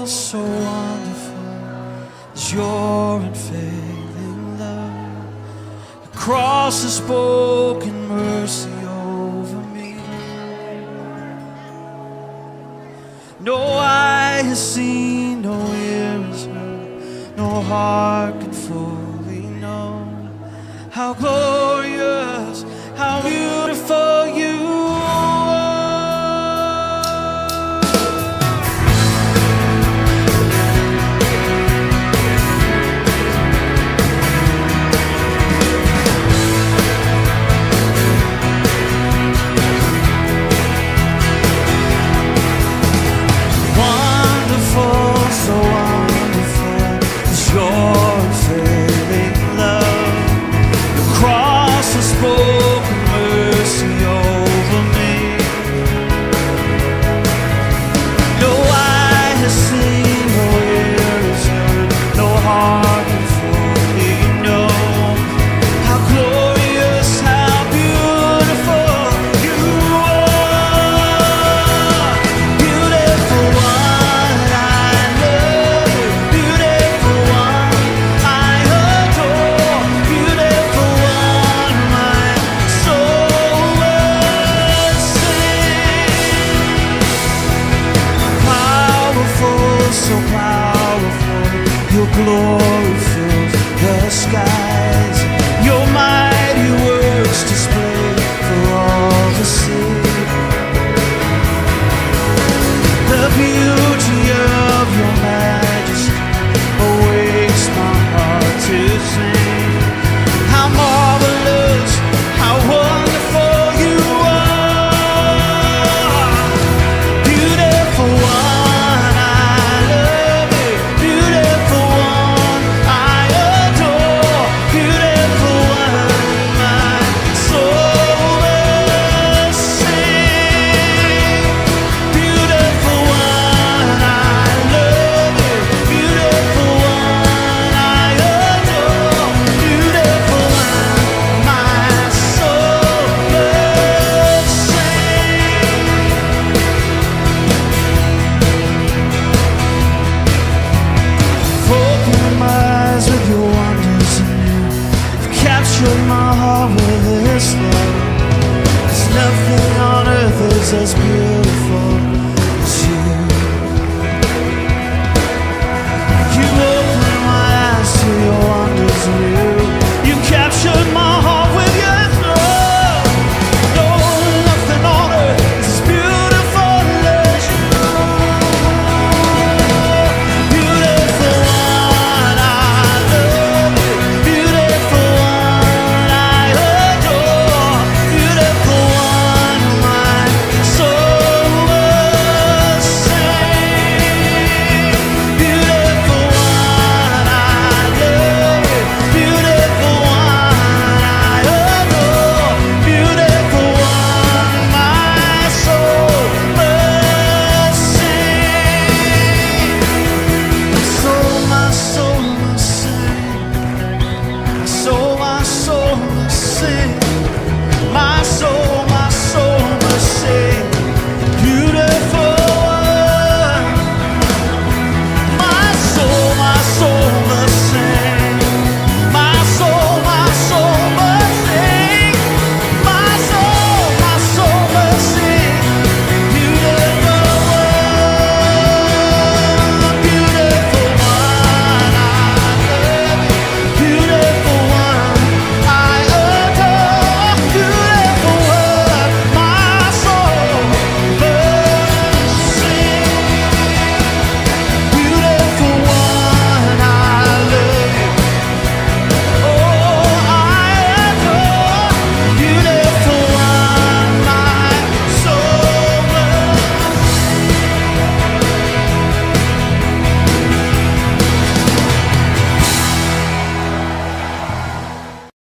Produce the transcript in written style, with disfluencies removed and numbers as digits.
wonderful, so wonderful is your unfailing love. The cross has spoken mercy over me. No eye has seen, no ear has heard, no heart can fully know how glorious, how beautiful you are. Wonderful, so wonderful is your unfailing love. The cross has spoken mercy over me. No eye has seen, no ear has heard, no heart can fully know how glorious, how beautiful you are. Beautiful one, I love you. Beautiful one, I adore. Beautiful one, my soul will sing. Powerful, so powerful, your glory fills the skies. Your mighty works displayed for all to see. The beauty of your majesty awakes my heart to sing. How marvelous, how wonderful you are. Beautiful one, I love you. Beautiful one, I adore. Beautiful one, my soul will sing. Beautiful one, I love you. Beautiful one, I adore. Beautiful one, my soul will sing. Open my eyes with your wonders anew. You've captured my heart with this love. There's nothing on earth is as beautiful as you. You open my eyes to your wonders anew. You captured my heart with your love. No, nothing on earth is as beautiful as you. Beautiful one, I love you. Beautiful one, I adore. Beautiful one, my soul will sing. Beautiful one, I love you. Beautiful one, I adore. Beautiful one, my soul will sing. My soul must sing. My soul must sing. My soul